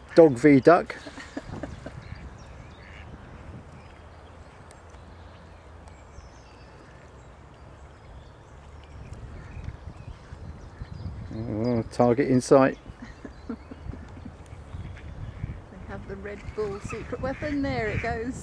Dog v duck. Oh, target in sight. They have the Red Bull secret weapon. There it goes.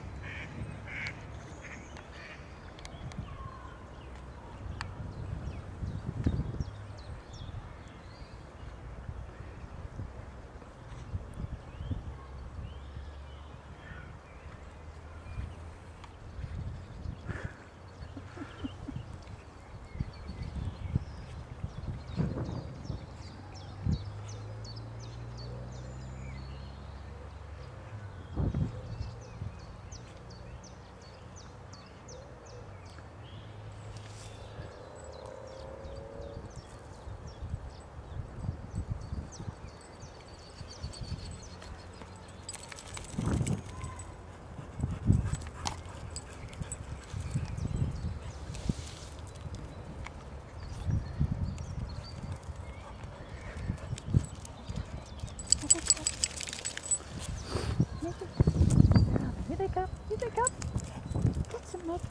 Here they come, here they come. Get some mud.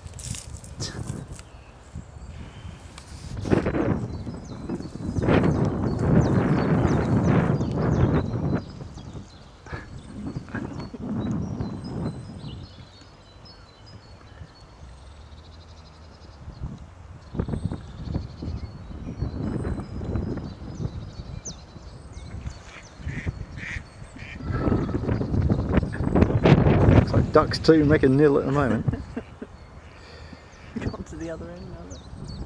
Ducks 2 make a nil at the moment. Gone to the other end now. Look.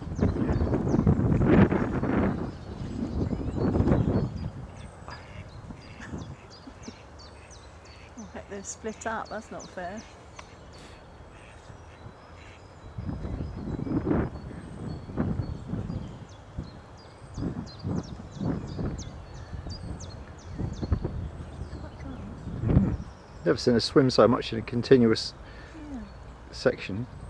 Oh, heck, they've split up. That's not fair. Never seen a swim so much in a continuous section.